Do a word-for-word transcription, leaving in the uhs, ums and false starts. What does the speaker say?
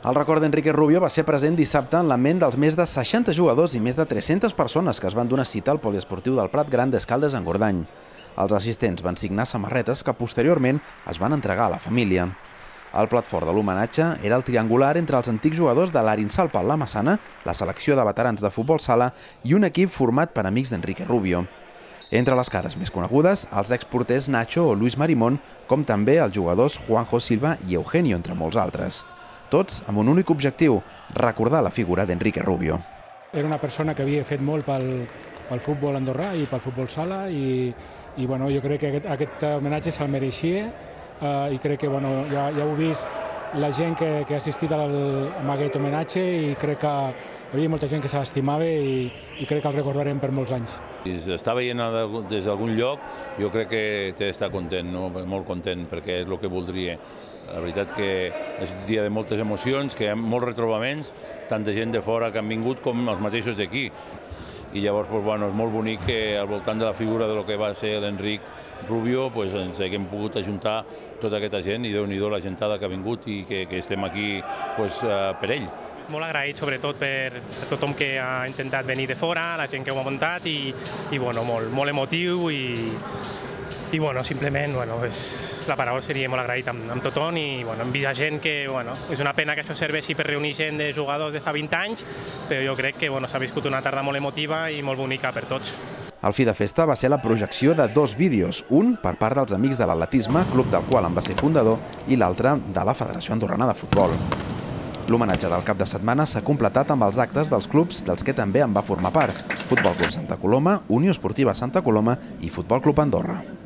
El record d'Enrique Rubio va ser present dissabte en la ment dels més de seixanta jugadors i més de tres-centes persones que es van donar cita al poliesportiu del Prat Gran d'Escaldes-Engordany. Els assistents van signar samarretes que posteriorment es van entregar a la família. El plat fort de l'homenatge era el triangular entre els antics jugadors de l'Arinsal Pal La Massana, la selecció de veterans de futbol sala i un equip format per amics d'Enrique Rubio. Entre les cares més conegudes, els exporters Nacho o Luis Marimón, com també els jugadors Juanjo Silva i Eugenio, entre molts altres. Tots amb un únic objectiu, recordar la figura d'Enrique Rubio. Era una persona que havia fet molt pel, pel futbol andorrà i pel futbol sala i, i bueno, jo crec que aquest, aquest homenatge se'l mereixia eh, i crec que bueno, ja, ja heu vist la gent que, que ha assistit al, a aquest homenatge i crec que hi havia molta gent que se l'estimava i, i crec que el recordarem per molts anys. Si s'està veient des d'algun lloc, jo crec que té d'estar content, no? Molt content, perquè és el que voldria. La veritat que és un dia de moltes emocions, que hi ha molts retrobaments, tanta gent de fora que han vingut com els mateixos d'aquí. I llavors doncs, bueno, és molt bonic que al voltant de la figura de lo que va ser l'Enric Rubio pues, ens haguem pogut ajuntar tota aquesta gent i Déu-n'hi-do la gentada que ha vingut i que, que estem aquí pues, uh, per ell. Molt agraït sobretot per, per tothom que ha intentat venir de fora, la gent que ho ha muntat i, i bueno, molt, molt emotiu i, i bueno, simplement bueno, és, la paraula seria molt agraït amb, amb tothom i bueno, hem vist gent que bueno, és una pena que això serveixi per reunir gent de jugadors de fa vint anys, però jo crec que bueno, s'ha viscut una tarda molt emotiva i molt bonica per tots. El fi de festa va ser la projecció de dos vídeos, un per part dels Amics de l'Atletisme, club del qual en va ser fundador, i l'altre de la Federació Andorrana de Futbol. L'homenatge del cap de setmana s'ha completat amb els actes dels clubs dels que també en va formar part: Futbol Club Santa Coloma, Unió Esportiva Santa Coloma i Futbol Club Andorra.